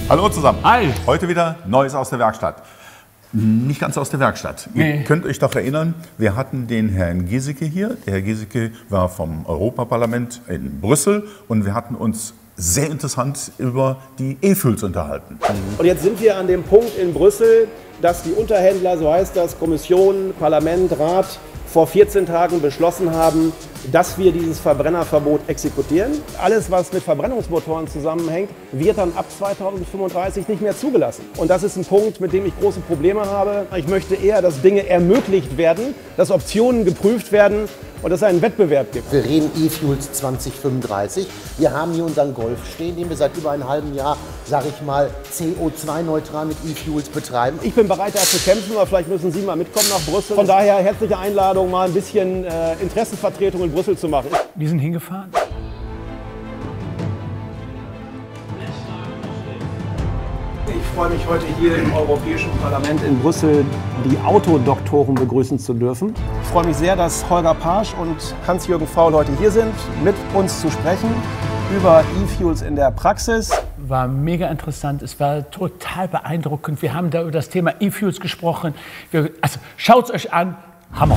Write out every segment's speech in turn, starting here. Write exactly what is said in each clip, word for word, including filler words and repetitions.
Hallo zusammen. Hi. Heute wieder Neues aus der Werkstatt. Nicht ganz aus der Werkstatt. Nee. Ihr könnt euch doch erinnern, wir hatten den Herrn Giesecke hier. Der Herr Giesecke war vom Europaparlament in Brüssel und wir hatten uns sehr interessant über die E-Fuels unterhalten. Und jetzt sind wir an dem Punkt in Brüssel, dass die Unterhändler, so heißt das, Kommission, Parlament, Rat, vor vierzehn Tagen beschlossen haben, dass wir dieses Verbrennerverbot exekutieren. Alles, was mit Verbrennungsmotoren zusammenhängt, wird dann ab zweitausendfünfunddreißig nicht mehr zugelassen. Und das ist ein Punkt, mit dem ich große Probleme habe. Ich möchte eher, dass Dinge ermöglicht werden, dass Optionen geprüft werden und dass es einen Wettbewerb gibt. Wir reden E-Fuels zweitausendfünfunddreißig. Wir haben hier unseren Golf stehen, den wir seit über einem halben Jahr, sage ich mal, C O zwei neutral mit E-Fuels betreiben. Ich bin bereit, dafür zu kämpfen, aber vielleicht müssen Sie mal mitkommen nach Brüssel. Von daher herzliche Einladung, mal ein bisschen äh, Interessenvertretung in Brüssel zu machen. Wir sind hingefahren. Ich freue mich heute hier im Europäischen Parlament in Brüssel die Autodoktoren begrüßen zu dürfen. Ich freue mich sehr, dass Holger Pasch und Hans-Jürgen Faul heute hier sind, mit uns zu sprechen über E-Fuels in der Praxis. War mega interessant, es war total beeindruckend. Wir haben da über das Thema E-Fuels gesprochen. Wir, also schaut es euch an, Hammer.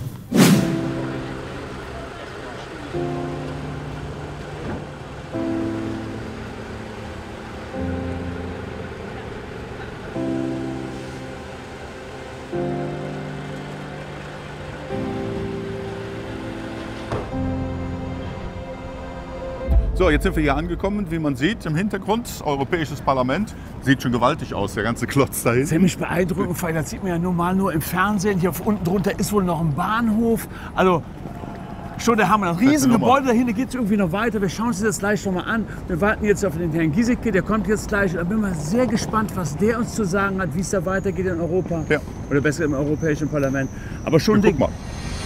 So, jetzt sind wir hier angekommen, wie man sieht im Hintergrund, Europäisches Parlament. Sieht schon gewaltig aus, der ganze Klotz da hinten. Ziemlich beeindruckend, weil das sieht man ja normal nur im Fernsehen. Hier unten drunter ist wohl noch ein Bahnhof. Also schon der Hammer. Ein Riesengebäude, dahinter geht es irgendwie noch weiter. Wir schauen uns das gleich noch mal an. Wir warten jetzt auf den Herrn Giesecke, der kommt jetzt gleich. Da bin ich mal sehr gespannt, was der uns zu sagen hat, wie es da weitergeht in Europa. Ja. Oder besser im Europäischen Parlament. Aber schon Wir Ding. gucken mal.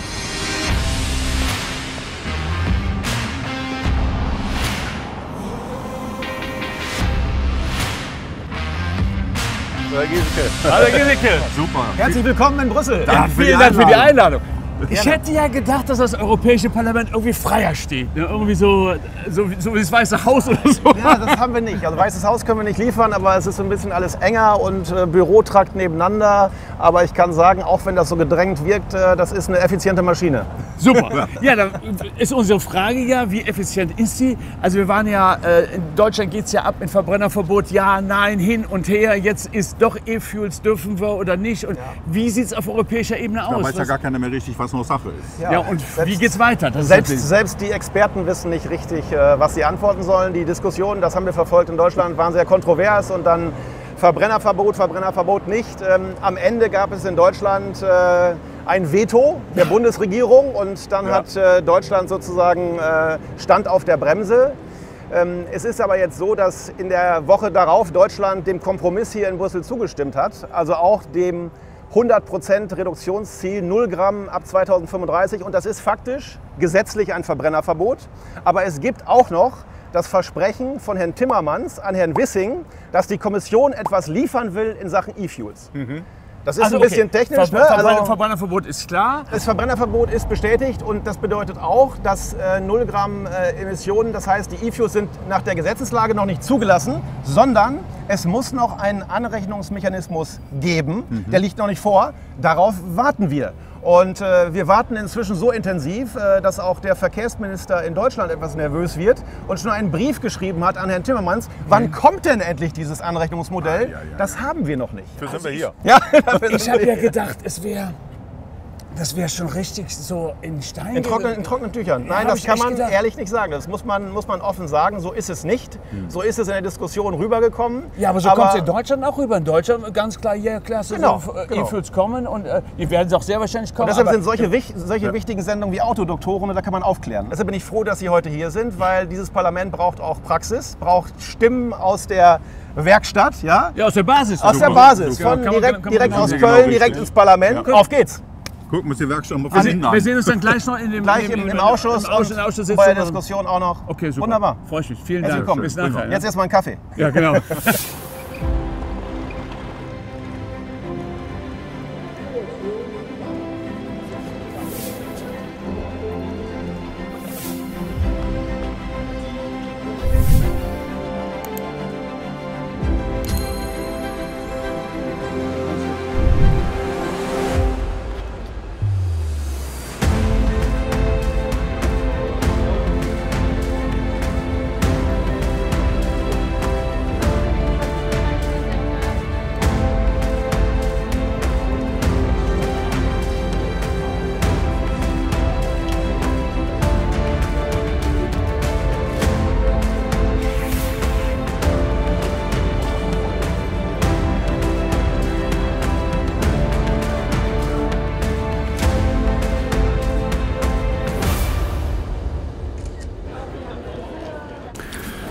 Herr Giesecke. Hallo Giesecke. Super. Herzlich willkommen in Brüssel. Ja, für die vielen Dank für die Einladung. Ich Gerne. hätte ja gedacht, dass das Europäische Parlament irgendwie freier steht. Ne? Irgendwie so, so, so wie das Weiße Haus oder so. Ja, das haben wir nicht. Also Weißes Haus können wir nicht liefern, aber es ist so ein bisschen alles enger und äh, Bürotrakt nebeneinander. Aber ich kann sagen, auch wenn das so gedrängt wirkt, äh, das ist eine effiziente Maschine. Super. Ja, dann ist unsere Frage ja, wie effizient ist sie? Also wir waren ja, äh, in Deutschland geht es ja ab mit Verbrennerverbot, ja, nein, hin und her. Jetzt ist doch E-Fuels, dürfen wir oder nicht? Und Ja. wie sieht es auf europäischer Ebene Da aus? weiß ja Was- gar keiner mehr richtig, was noch Sache ist. ja, und wie geht's weiter? Das ist Selbst, natürlich- selbst die Experten wissen nicht richtig, äh, was sie antworten sollen. Die Diskussionen, das haben wir verfolgt in Deutschland, waren sehr kontrovers und dann Verbrennerverbot, Verbrennerverbot nicht. Ähm, am Ende gab es in Deutschland äh, ein Veto der Bundesregierung und dann Ja. hat äh, Deutschland sozusagen äh, Stand auf der Bremse. Ähm, es ist aber jetzt so, dass in der Woche darauf Deutschland dem Kompromiss hier in Brüssel zugestimmt hat, also auch dem hundert Prozent Reduktionsziel, null Gramm ab zweitausendfünfunddreißig. Und das ist faktisch gesetzlich ein Verbrennerverbot. Aber es gibt auch noch das Versprechen von Herrn Timmermans an Herrn Wissing, dass die Kommission etwas liefern will in Sachen E-Fuels. Das ist Also, ein bisschen okay. technisch. Ver Ne? Verbrenner Also, Verbrennerverbot ist klar. das Verbrennerverbot ist bestätigt und das bedeutet auch, dass äh, null Gramm äh, Emissionen, das heißt, die E-Fuels sind nach der Gesetzeslage noch nicht zugelassen, sondern es muss noch einen Anrechnungsmechanismus geben, Mhm. der liegt noch nicht vor. Darauf warten wir. Und äh, wir warten inzwischen so intensiv, äh, dass auch der Verkehrsminister in Deutschland etwas nervös wird und schon einen Brief geschrieben hat an Herrn Timmermans. Wann kommt denn endlich dieses Anrechnungsmodell? Ah, ja, ja, Das haben wir noch nicht. Dafür sind wir hier. Ja, dafür Ich sind habe wir ja gedacht, es wäre das wäre schon richtig so in Stein. In trockenen, in trockenen Tüchern. Ja, Nein, hab das ich kann echt man gedacht. ehrlich nicht sagen. Das muss man, muss man offen sagen. So ist es nicht. So ist es in der Diskussion rübergekommen. Ja, aber so kommt es in Deutschland auch rüber. In Deutschland ganz klar, ja, klasse, Genau, so, äh, genau. E-Fuels kommen und äh, die werden auch sehr wahrscheinlich kommen. Und deshalb aber- sind solche, wich- solche wichtigen Sendungen wie Autodoktoren, da kann man aufklären. Deshalb bin ich froh, dass Sie heute hier sind, weil dieses Parlament braucht auch Praxis, braucht Stimmen aus der Werkstatt, ja? ja, aus der Basis. Aus der Super. Basis, Ja, von kann man- direkt, kann man direkt genau aus sehen. genau Köln, richtig. direkt ins Parlament. Ja. Auf geht's! Gucken wir uns die Werkstatt mal Wir von sehen, hinten wir an. sehen uns dann gleich noch in dem, Gleich in dem, im, im Ausschuss, Im Ausschuss, und im Ausschuss bei der sitzen. Diskussion auch noch. Okay, super. Wunderbar. Freue ich mich. Vielen Herzlich Dank. willkommen. Bis nachher. Ja, Jetzt erstmal einen Kaffee. ja genau.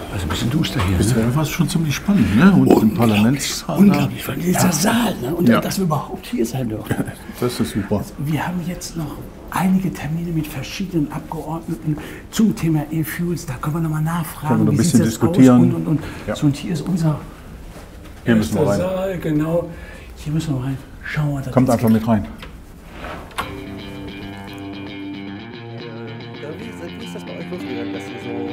Also ein bisschen duster hier. Das Ne? wäre fast schon ziemlich spannend, ne? Und im Parlamentssaal. Unglaublich, weil dieser ja. Saal, ne? Und ja. dass wir überhaupt hier sein dürfen. Das ist super. Wir haben jetzt noch einige Termine mit verschiedenen Abgeordneten zum Thema E-Fuels. Da können wir nochmal nachfragen. Können wir noch ein bisschen wie diskutieren. Und, und, und. Ja. So, und hier ist unser hier müssen wir rein. Saal, genau. Hier müssen wir rein. Schauen wir, dass Kommt einfach mit rein. Wie ist das bei euch losgegangen, dass ihr so...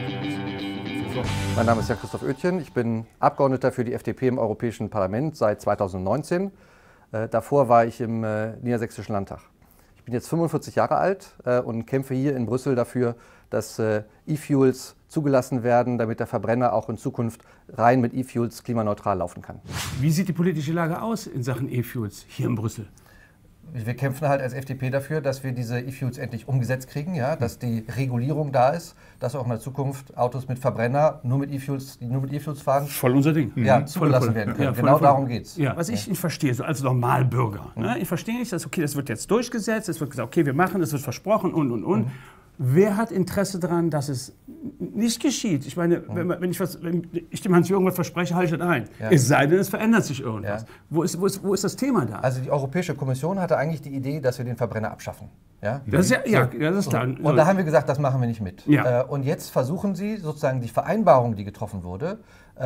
Mein Name ist Jan-Christoph Oetjen, ich bin Abgeordneter für die F D P im Europäischen Parlament seit zweitausendneunzehn. Äh, davor war ich im äh, Niedersächsischen Landtag. Ich bin jetzt fünfundvierzig Jahre alt äh, und kämpfe hier in Brüssel dafür, dass äh, E-Fuels zugelassen werden, damit der Verbrenner auch in Zukunft rein mit E-Fuels klimaneutral laufen kann. Wie sieht die politische Lage aus in Sachen E-Fuels hier in Brüssel? Wir kämpfen halt als F D P dafür, dass wir diese E-Fuels endlich umgesetzt kriegen, ja? Dass die Regulierung da ist, dass auch in der Zukunft Autos mit Verbrenner nur mit E-Fuels, die nur mit E-Fuels fahren, voll unser Ding. Ja, Mhm. zugelassen voll, werden voll. können. Ja, voll, genau voll. darum geht's. Ja, was ich nicht verstehe, so als Normalbürger, mhm. ne? Ich verstehe nicht, dass okay, das wird jetzt durchgesetzt, es wird gesagt, okay, wir machen, das wird versprochen und und und. Mhm. Wer hat Interesse daran, dass es nicht geschieht? Ich meine, wenn, wenn ich, was, wenn ich dem Hans-Jürgen was verspreche, halte ich das ein. Ja. Es sei denn, es verändert sich irgendwas. Ja. Wo, ist, wo, ist, wo ist das Thema da? Also die Europäische Kommission hatte eigentlich die Idee, dass wir den Verbrenner abschaffen. Ja, das ist, ja, ja, ja, das ist klar. Und, und da haben wir gesagt, das machen wir nicht mit. Ja. Und jetzt versuchen sie sozusagen die Vereinbarung, die getroffen wurde,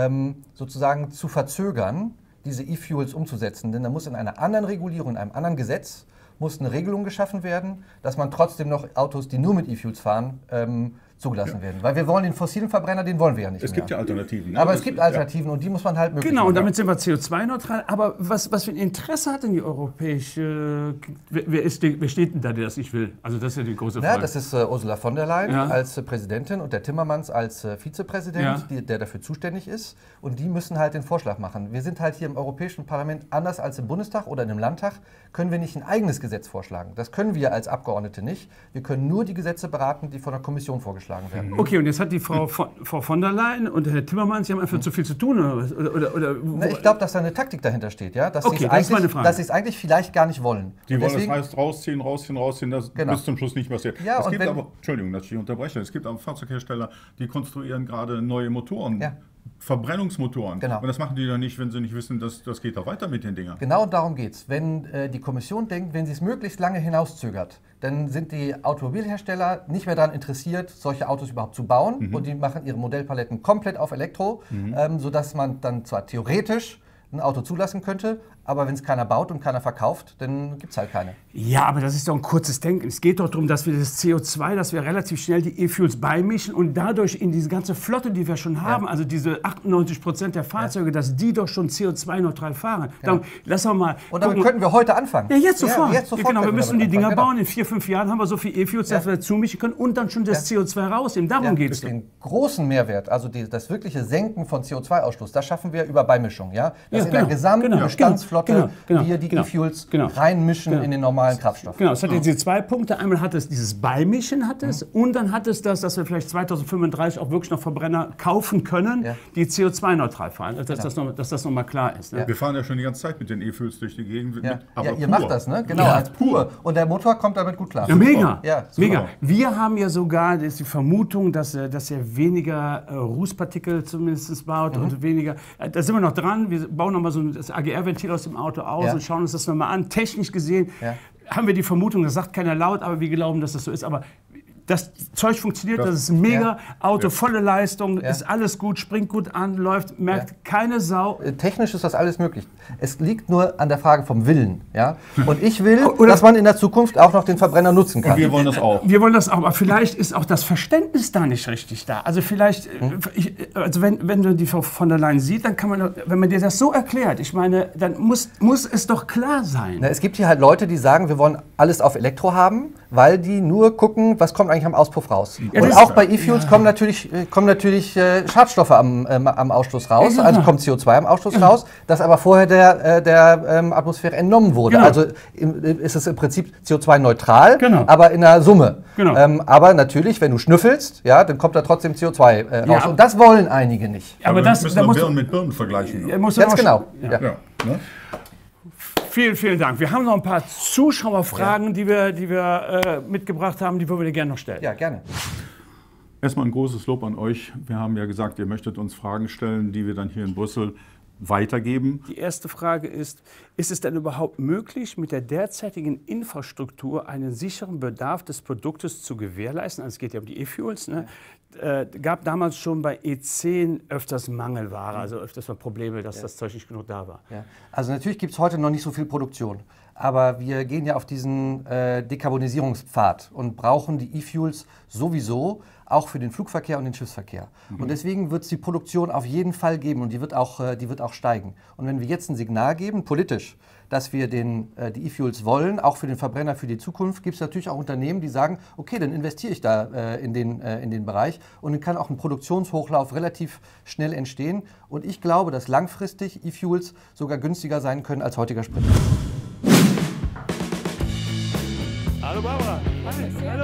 sozusagen zu verzögern, diese E-Fuels umzusetzen. Denn da muss in einer anderen Regulierung, in einem anderen Gesetz, muss eine Regelung geschaffen werden, dass man trotzdem noch Autos, die nur mit E-Fuels fahren, ähm, zugelassen ja. werden. Weil wir wollen den fossilen Verbrenner, den wollen wir ja nicht es mehr. Es gibt ja Alternativen. Ne? Aber das es gibt ist, Alternativen ja. und die muss man halt möglich Genau, und damit machen. sind wir C O zwei neutral. Aber was, was für ein Interesse hat denn die europäische, wer, wer, ist die, wer steht denn da, der das nicht will? Also das ist ja die große Frage. Ja, das ist äh, Ursula von der Leyen ja. als äh, Präsidentin und der Timmermans als äh, Vizepräsident, ja. die, der dafür zuständig ist. Und die müssen halt den Vorschlag machen. Wir sind halt hier im Europäischen Parlament anders als im Bundestag oder in einem Landtag, können wir nicht ein eigenes Gesetz vorschlagen. Das können wir als Abgeordnete nicht. Wir können nur die Gesetze beraten, die von der Kommission vorgeschlagen werden. Okay, und jetzt hat die Frau von, Frau von der Leyen und Herr Timmermans, die haben einfach zu viel zu tun, oder was? Oder, oder, oder, Na, ich glaube, dass da eine Taktik dahinter steht, ja? Dass okay, sie das ist meine es Frage. eigentlich vielleicht gar nicht wollen. Die und wollen deswegen, das heißt rausziehen, rausziehen, rausziehen, das genau. bis zum Schluss nicht passiert. Ja, es und gibt wenn, aber, Entschuldigung, dass ich unterbreche, es gibt aber Fahrzeughersteller, die konstruieren gerade neue Motoren. Ja. Verbrennungsmotoren. Genau. Und das machen die doch nicht, wenn sie nicht wissen, dass das geht doch weiter mit den Dingern. Genau darum geht es. Wenn äh, die Kommission denkt, wenn sie es möglichst lange hinauszögert, dann sind die Automobilhersteller nicht mehr daran interessiert, solche Autos überhaupt zu bauen. Mhm. Und die machen ihre Modellpaletten komplett auf Elektro, mhm. ähm, sodass man dann zwar theoretisch ein Auto zulassen könnte, aber wenn es keiner baut und keiner verkauft, dann gibt es halt keine. Ja, aber das ist doch ein kurzes Denken. Es geht doch darum, dass wir das C O zwei, dass wir relativ schnell die E-Fuels beimischen und dadurch in diese ganze Flotte, die wir schon haben, ja. also diese achtundneunzig Prozent der Fahrzeuge, ja. dass die doch schon C O zwei neutral fahren. Ja. Darum, lass doch mal und damit gucken. könnten wir heute anfangen. Ja, jetzt sofort. Ja, jetzt sofort ja, genau, wir müssen die Dinger anfangen. bauen. In vier, fünf Jahren haben wir so viel E-Fuels, ja. dass wir zumischen können und dann schon das ja. C O zwei rausnehmen. Darum ja, geht es. Den großen Mehrwert, also die, das wirkliche Senken von C O zwei Ausstoß, das schaffen wir über Beimischung. Ja? Dass ja, in genau, der gesamten genau, Bestandsflotte genau, genau, wir die genau, E-Fuels genau, reinmischen genau. in den normalen Kraftstoff. Genau, es hat jetzt diese zwei Punkte. Einmal hat es dieses Beimischen hat es mhm. und dann hat es das, dass wir vielleicht zweitausendfünfunddreißig auch wirklich noch Verbrenner kaufen können, ja. die C O zwei neutral fahren. Also, dass, genau. das noch, dass das nochmal klar ist. Ne? Ja. Wir fahren ja schon die ganze Zeit mit den E-Fuels durch die Gegend. Ja. Mit, aber ja, ihr pur. macht das, ne? Genau, ja. als pur. Und der Motor kommt damit gut klar. Ja, mega. Ja, mega. Wir haben ja sogar das ist die Vermutung, dass, dass er weniger äh, Rußpartikel zumindest baut mhm. und weniger. Äh, da sind wir noch dran. Wir bauen nochmal so das A G R-Ventil aus dem Auto aus ja. und schauen uns das nochmal an. Technisch gesehen ja. haben wir die Vermutung, das sagt keiner laut, aber wir glauben, dass das so ist. Aber das Zeug funktioniert, das, das ist ein mega ja. Auto, ja. volle Leistung, ja. ist alles gut, springt gut an, läuft, merkt ja. keine Sau. Technisch ist das alles möglich. Es liegt nur an der Frage vom Willen. Ja? Und ich will, Oder dass man in der Zukunft auch noch den Verbrenner nutzen kann. Und wir wollen das auch. Wir wollen das auch, aber vielleicht ist auch das Verständnis da nicht richtig da. Also vielleicht, hm. ich, also wenn, wenn du die Frau von der Leyen siehst, dann kann man, wenn man dir das so erklärt, ich meine, dann muss, muss es doch klar sein. Na, es gibt hier halt Leute, die sagen, wir wollen alles auf Elektro haben, weil die nur gucken, was kommt eigentlich am Auspuff raus. Ja, und auch bei E-Fuels ja. kommen natürlich, kommen natürlich äh, Schadstoffe am, ähm, am Ausstoß raus, ja, also kommt C O zwei am Ausstoß ja. raus, das aber vorher der, äh, der ähm, Atmosphäre entnommen wurde. Genau. Also im, ist es im Prinzip C O zwei neutral, genau. aber in der Summe. Genau. Ähm, aber natürlich, wenn du schnüffelst, ja, dann kommt da trotzdem C O zwei äh, raus. Ja. Und das wollen einige nicht. Aber, aber das müssen wir Birnen mit Birnen vergleichen. Ganz genau. Ja. Ja. Ja. Ne? Vielen, vielen Dank. Wir haben noch ein paar Zuschauerfragen, ja. die wir, die wir äh, mitgebracht haben, die würden wir dir gerne noch stellen. Ja, gerne. Erstmal ein großes Lob an euch. Wir haben ja gesagt, ihr möchtet uns Fragen stellen, die wir dann hier in Brüssel weitergeben. Die erste Frage ist, ist es denn überhaupt möglich, mit der derzeitigen Infrastruktur einen sicheren Bedarf des Produktes zu gewährleisten? Also es geht ja um die E-Fuels. Ne? Äh, gab damals schon bei E zehn öfters Mangelware, also öfters mal Probleme, dass ja. das Zeug nicht genug da war. Ja. Also natürlich gibt es heute noch nicht so viel Produktion. Aber wir gehen ja auf diesen äh, Dekarbonisierungspfad und brauchen die E-Fuels sowieso, auch für den Flugverkehr und den Schiffsverkehr. Mhm. Und deswegen wird es die Produktion auf jeden Fall geben und die wird auch, äh, die wird auch steigen. Und wenn wir jetzt ein Signal geben, politisch, dass wir den, äh, die E-Fuels wollen, auch für den Verbrenner für die Zukunft, gibt es natürlich auch Unternehmen, die sagen, okay, dann investiere ich da äh, in, den, äh, in den Bereich und dann kann auch ein Produktionshochlauf relativ schnell entstehen. Und ich glaube, dass langfristig E-Fuels sogar günstiger sein können als heutiger Sprit. Hallo Barbara. Hallo.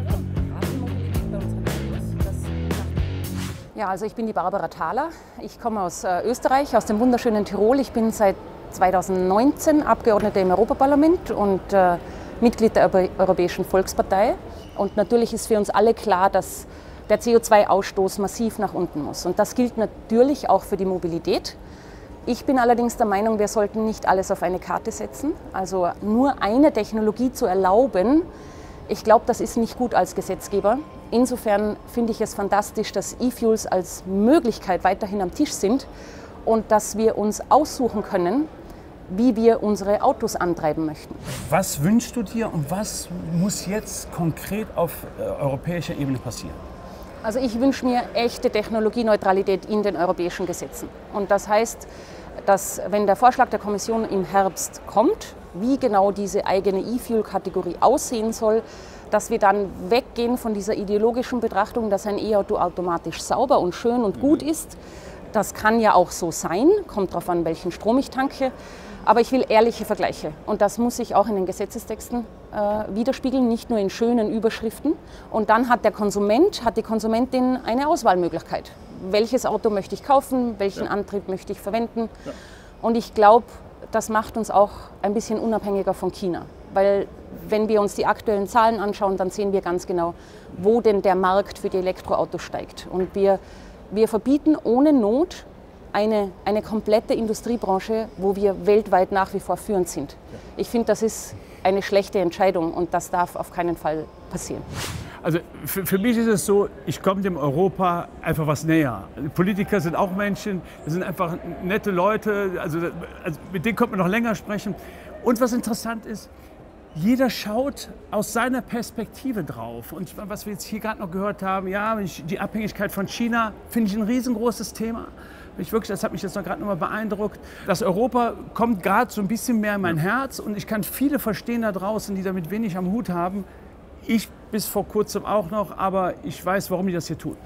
Ja, also ich bin die Barbara Thaler. Ich komme aus äh, Österreich, aus dem wunderschönen Tirol. Ich bin seit zweitausendneunzehn Abgeordnete im Europaparlament und äh, Mitglied der Euro- Europäischen Volkspartei. Und natürlich ist für uns alle klar, dass der C O zwei Ausstoß massiv nach unten muss. Und das gilt natürlich auch für die Mobilität. Ich bin allerdings der Meinung, wir sollten nicht alles auf eine Karte setzen. Also nur eine Technologie zu erlauben, ich glaube, das ist nicht gut als Gesetzgeber. Insofern finde ich es fantastisch, dass E-Fuels als Möglichkeit weiterhin am Tisch sind und dass wir uns aussuchen können, wie wir unsere Autos antreiben möchten. Was wünschst du dir und was muss jetzt konkret auf äh, europäischer Ebene passieren? Also ich wünsche mir echte Technologieneutralität in den europäischen Gesetzen. Und das heißt, dass wenn der Vorschlag der Kommission im Herbst kommt, wie genau diese eigene E-Fuel-Kategorie aussehen soll, dass wir dann weggehen von dieser ideologischen Betrachtung, dass ein E-Auto automatisch sauber und schön und gut ist. Das kann ja auch so sein, kommt darauf an, welchen Strom ich tanke. Aber ich will ehrliche Vergleiche und das muss sich auch in den Gesetzestexten äh, widerspiegeln, nicht nur in schönen Überschriften. Und dann hat der Konsument, hat die Konsumentin eine Auswahlmöglichkeit. Welches Auto möchte ich kaufen, welchen ja. Antrieb möchte ich verwenden? Ja. Und ich glaube, das macht uns auch ein bisschen unabhängiger von China. Weil wenn wir uns die aktuellen Zahlen anschauen, dann sehen wir ganz genau, wo denn der Markt für die Elektroautos steigt. Und wir, wir verbieten ohne Not eine, eine komplette Industriebranche, wo wir weltweit nach wie vor führend sind. Ich finde, das ist eine schlechte Entscheidung und das darf auf keinen Fall passieren. Also für, für mich ist es so, ich komme dem Europa einfach was näher. Politiker sind auch Menschen, das sind einfach nette Leute, also, also mit denen könnte man noch länger sprechen. Und was interessant ist, jeder schaut aus seiner Perspektive drauf. Und was wir jetzt hier gerade noch gehört haben, ja, die Abhängigkeit von China, finde ich ein riesengroßes Thema. Ich wirklich, das hat mich jetzt noch gerade noch mal beeindruckt. Das Europa kommt gerade so ein bisschen mehr in mein Herz und ich kann viele verstehen da draußen, die damit wenig am Hut haben. Ich bis vor kurzem auch noch, aber ich weiß, warum die das hier tun.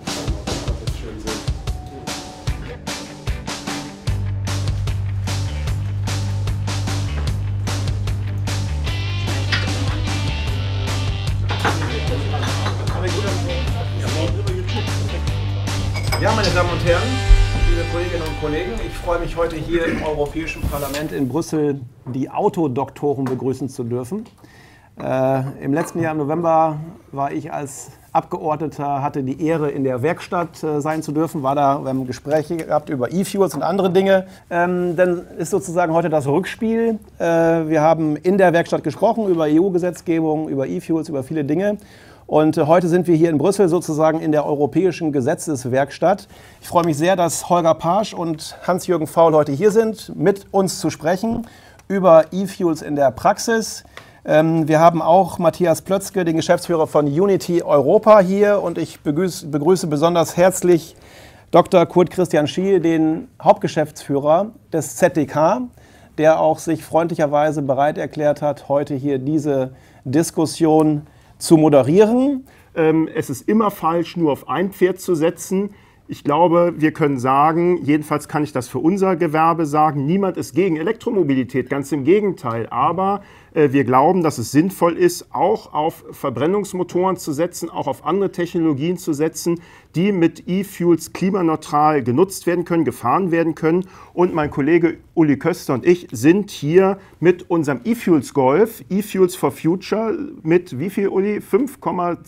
Ja, meine Damen und Herren, liebe Kolleginnen und Kollegen, ich freue mich heute hier im Europäischen Parlament in Brüssel die Autodoktoren begrüßen zu dürfen. Äh, Im letzten Jahr im November war ich als Abgeordneter, hatte die Ehre, in der Werkstatt äh, sein zu dürfen, war da, wir haben Gespräche gehabt über E-Fuels und andere Dinge. Ähm, dann ist sozusagen heute das Rückspiel. Äh, wir haben in der Werkstatt gesprochen über E U-Gesetzgebung, über E-Fuels, über viele Dinge. Und heute sind wir hier in Brüssel sozusagen in der Europäischen Gesetzeswerkstatt. Ich freue mich sehr, dass Holger Pasch und Hans-Jürgen Faul heute hier sind, mit uns zu sprechen über E-Fuels in der Praxis. Wir haben auch Matthias Plötzke, den Geschäftsführer von Unity Europa hier. Und ich begrüße, begrüße besonders herzlich Doktor Kurt Christian Schiel, den Hauptgeschäftsführer des Z D K, der auch sich freundlicherweise bereit erklärt hat, heute hier diese Diskussion zu moderieren. Ähm, es ist immer falsch, nur auf ein Pferd zu setzen. Ich glaube, wir können sagen, jedenfalls kann ich das für unser Gewerbe sagen, niemand ist gegen Elektromobilität, ganz im Gegenteil. Aber Wir glauben, dass es sinnvoll ist, auch auf Verbrennungsmotoren zu setzen, auch auf andere Technologien zu setzen, die mit E-Fuels klimaneutral genutzt werden können, gefahren werden können. Und mein Kollege Uli Köster und ich sind hier mit unserem E-Fuels Golf, E-Fuels for Future, mit wie viel, Uli? fünf Komma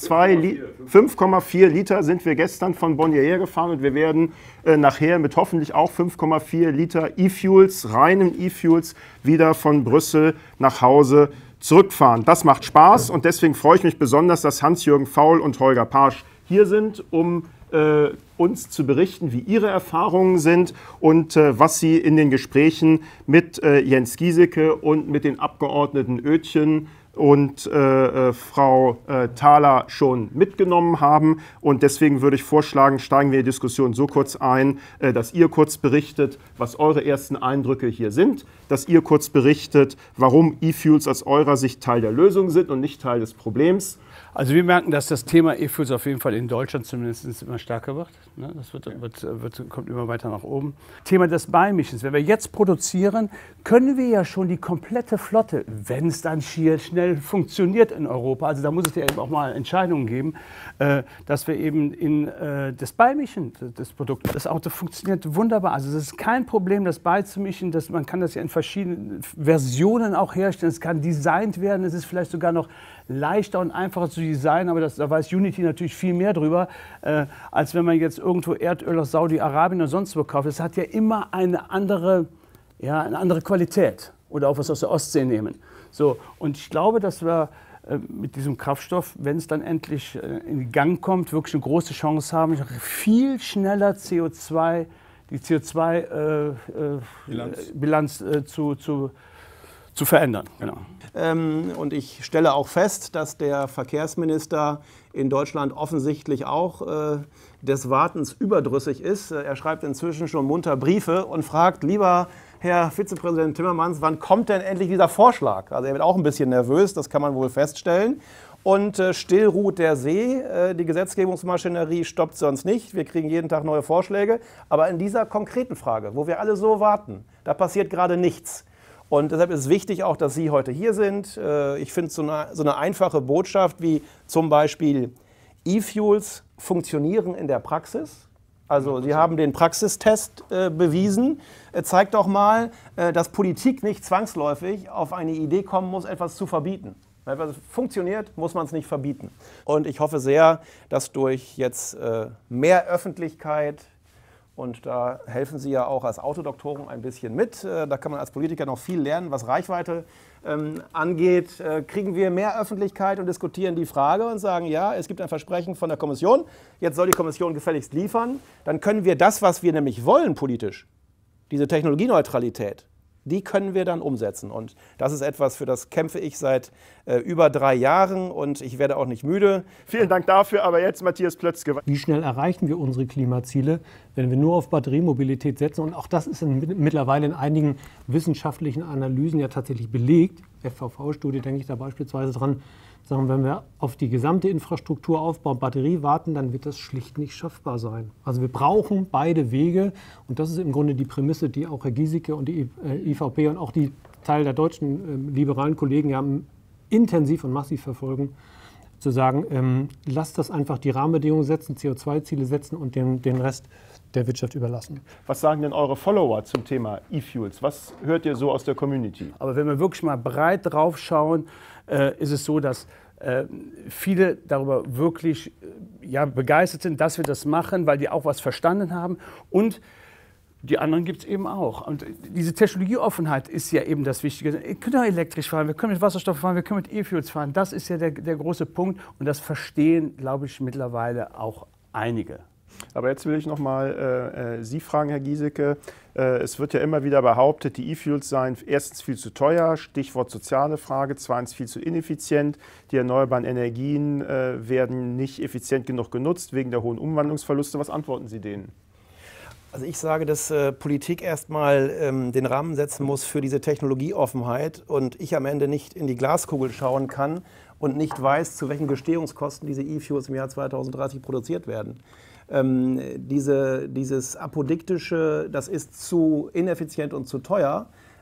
vier Liter sind wir gestern von Bonn hierher gefahren und wir werden äh, nachher mit hoffentlich auch fünf Komma vier Liter E-Fuels, reinen E-Fuels, wieder von Brüssel nach Hause zurückfahren. Das macht Spaß und deswegen freue ich mich besonders, dass Hans-Jürgen Faul und Holger Pasch hier sind, um äh, uns zu berichten, wie ihre Erfahrungen sind und äh, was sie in den Gesprächen mit äh, Jens Gieseke und mit den Abgeordneten Oetjen und äh, äh, Frau äh, Thaler schon mitgenommen haben. Und deswegen würde ich vorschlagen, steigen wir in die Diskussion so kurz ein, äh, dass ihr kurz berichtet, was eure ersten Eindrücke hier sind, dass ihr kurz berichtet, warum E-Fuels aus eurer Sicht Teil der Lösung sind und nicht Teil des Problems. Also wir merken, dass das Thema E-Fuels auf jeden Fall in Deutschland zumindest immer stärker wird. Das wird, wird, wird, kommt immer weiter nach oben. Thema des Beimischens. Wenn wir jetzt produzieren, können wir ja schon die komplette Flotte, wenn es dann schier schnell funktioniert in Europa, also da muss es ja eben auch mal Entscheidungen geben, dass wir eben in das Beimischen des Produkts, das Auto funktioniert wunderbar. Also es ist kein Problem, das beizumischen. Das, man kann das ja in verschiedenen Versionen auch herstellen. Es kann designt werden. Es ist vielleicht sogar noch leichter und einfacher zu designen, aber das, da weiß Unity natürlich viel mehr drüber, äh, als wenn man jetzt irgendwo Erdöl aus Saudi-Arabien oder sonst wo kauft. Es hat ja immer eine andere, ja, eine andere Qualität oder auch was aus der Ostsee nehmen. So, und ich glaube, dass wir äh, mit diesem Kraftstoff, wenn es dann endlich äh, in Gang kommt, wirklich eine große Chance haben, viel schneller C O zwei, die C O zwei Bilanz, äh, äh, Bilanz äh, zu, zu, zu verändern. Genau. Ähm, und ich stelle auch fest, dass der Verkehrsminister in Deutschland offensichtlich auch äh, des Wartens überdrüssig ist. Er schreibt inzwischen schon munter Briefe und fragt, lieber Herr Vizepräsident Timmermans, wann kommt denn endlich dieser Vorschlag? Also er wird auch ein bisschen nervös, das kann man wohl feststellen. Und äh, still ruht der See, äh, die Gesetzgebungsmaschinerie stoppt sonst nicht. Wir kriegen jeden Tag neue Vorschläge. Aber in dieser konkreten Frage, wo wir alle so warten, da passiert gerade nichts. Und deshalb ist es wichtig auch, dass Sie heute hier sind. Ich finde so eine, so eine einfache Botschaft wie zum Beispiel E-Fuels funktionieren in der Praxis. Also Sie haben den Praxistest äh, bewiesen. Äh, zeigt doch mal, äh, dass Politik nicht zwangsläufig auf eine Idee kommen muss, etwas zu verbieten. Wenn etwas funktioniert, muss man es nicht verbieten. Und ich hoffe sehr, dass durch jetzt äh, mehr Öffentlichkeit, und da helfen Sie ja auch als Autodoktoren ein bisschen mit. Da kann man als Politiker noch viel lernen, was Reichweite ähm, angeht. Äh, kriegen wir mehr Öffentlichkeit und diskutieren die Frage und sagen, ja, es gibt ein Versprechen von der Kommission, jetzt soll die Kommission gefälligst liefern. Dann können wir das, was wir nämlich wollen politisch, diese Technologieneutralität, die können wir dann umsetzen. Und das ist etwas, für das kämpfe ich seit äh, über drei Jahren und ich werde auch nicht müde. Vielen Dank dafür, aber jetzt Matthias Plötzke. Wie schnell erreichen wir unsere Klimaziele, wenn wir nur auf Batteriemobilität setzen? Und auch das ist in, mittlerweile in einigen wissenschaftlichen Analysen ja tatsächlich belegt. F V V-Studie denke ich da beispielsweise dran. Sagen, wenn wir auf die gesamte Infrastrukturaufbau Batterie warten, dann wird das schlicht nicht schaffbar sein. Also wir brauchen beide Wege und das ist im Grunde die Prämisse, die auch Herr Gieseke und die I V P und auch die Teil der deutschen äh, liberalen Kollegen haben intensiv und massiv verfolgen, zu sagen, ähm, lasst das einfach die Rahmenbedingungen setzen, C O zwei Ziele setzen und den, den Rest der Wirtschaft überlassen. Was sagen denn eure Follower zum Thema E-Fuels? Was hört ihr so aus der Community? Aber wenn wir wirklich mal breit drauf schauen, äh, ist es so, dass äh, viele darüber wirklich äh, ja, begeistert sind, dass wir das machen, weil die auch was verstanden haben. Und die anderen gibt es eben auch. Und diese Technologieoffenheit ist ja eben das Wichtige. Wir können ja elektrisch fahren, wir können mit Wasserstoff fahren, wir können mit E-Fuels fahren. Das ist ja der, der große Punkt. Und das verstehen, glaube ich, mittlerweile auch einige. Aber jetzt will ich noch mal äh, Sie fragen, Herr Gieseke. Äh, es wird ja immer wieder behauptet, die E-Fuels seien erstens viel zu teuer, Stichwort soziale Frage, zweitens viel zu ineffizient. Die erneuerbaren Energien äh, werden nicht effizient genug genutzt wegen der hohen Umwandlungsverluste. Was antworten Sie denen? Also ich sage, dass äh, Politik erstmal ähm, den Rahmen setzen muss für diese Technologieoffenheit und ich am Ende nicht in die Glaskugel schauen kann und nicht weiß, zu welchen Gestehungskosten diese E-Fuels im Jahr zweitausenddreißig produziert werden. Ähm, diese, dieses apodiktische, das ist zu ineffizient und zu teuer,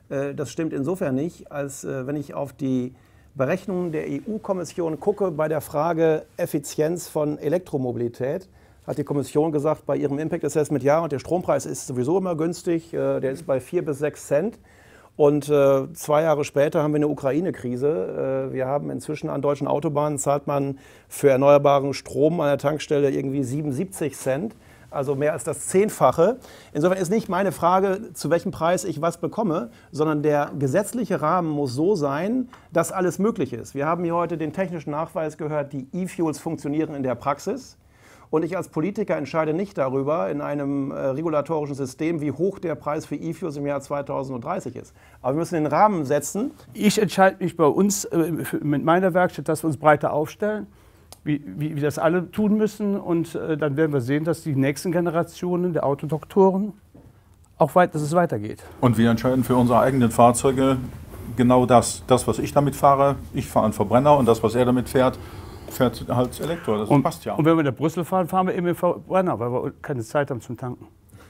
Das stimmt insofern nicht, als wenn ich auf die Berechnungen der E U-Kommission gucke bei der Frage Effizienz von Elektromobilität, hat die Kommission gesagt, bei ihrem Impact Assessment, ja, und der Strompreis ist sowieso immer günstig, der ist bei vier bis sechs Cent. Und äh, zwei Jahre später haben wir eine Ukraine-Krise. Äh, wir haben inzwischen an deutschen Autobahnen, zahlt man für erneuerbaren Strom an der Tankstelle irgendwie siebenundsiebzig Cent. Also mehr als das Zehnfache. Insofern ist nicht meine Frage, zu welchem Preis ich was bekomme, sondern der gesetzliche Rahmen muss so sein, dass alles möglich ist. Wir haben hier heute den technischen Nachweis gehört, die E-Fuels funktionieren in der Praxis. Und ich als Politiker entscheide nicht darüber in einem äh, regulatorischen System, wie hoch der Preis für E-Fuels im Jahr zweitausenddreißig ist. Aber wir müssen den Rahmen setzen. Ich entscheide mich bei uns äh, mit meiner Werkstatt, dass wir uns breiter aufstellen, wie, wie, wie das alle tun müssen. Und äh, dann werden wir sehen, dass die nächsten Generationen der Autodoktoren auch weit, dass es weitergeht. Und wir entscheiden für unsere eigenen Fahrzeuge genau das. Das, was ich damit fahre, ich fahre einen Verbrenner, und das, was er damit fährt, fährt halt Elektro, das und, passt ja. Und wenn wir nach Brüssel fahren, fahren wir eben im Verbrenner, weil wir keine Zeit haben zum Tanken.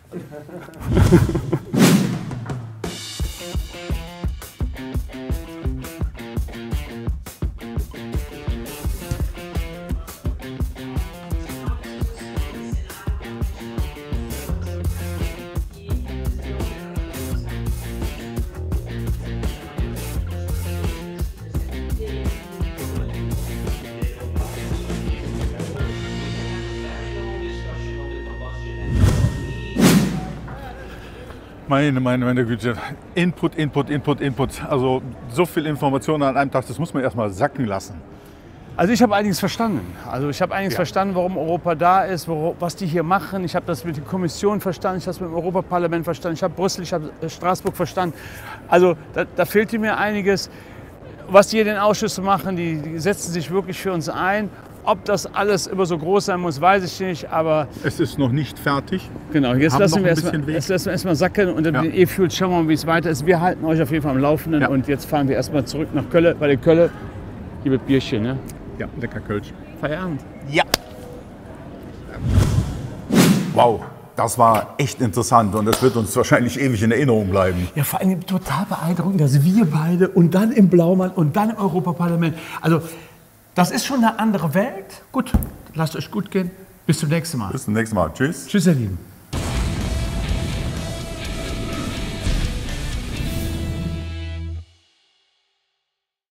Meine, meine, meine Güte. Input, Input, Input, Input. Also so viel Informationen an einem Tag, das muss man erstmal sacken lassen. Also ich habe einiges verstanden. Also ich habe einiges ja. verstanden, warum Europa da ist, wo, was die hier machen. Ich habe das mit der Kommission verstanden, ich habe das mit dem Europaparlament verstanden, ich habe Brüssel, ich habe Straßburg verstanden. Also da, da fehlte mir einiges. Was die hier in den Ausschüssen machen, die, die setzen sich wirklich für uns ein. Ob das alles immer so groß sein muss, weiß ich nicht, aber... Es ist noch nicht fertig. Genau, jetzt lassen wir erstmal erst sacken und dann ja. den E-Fuels schauen wir mal, wie es weiter ist. Wir halten euch auf jeden Fall am Laufenden ja. und jetzt fahren wir erstmal zurück nach Köln, weil in Köln gibt es Bierchen, ne? Ja, lecker Kölsch. Feierabend. Ja. Wow, das war echt interessant und das wird uns wahrscheinlich ewig in Erinnerung bleiben. Ja, vor allem total beeindruckend, dass wir beide und dann im Blaumann und dann im Europaparlament, also... Das ist schon eine andere Welt. Gut, lasst euch gut gehen. Bis zum nächsten Mal. Bis zum nächsten Mal. Tschüss. Tschüss, ihr Lieben.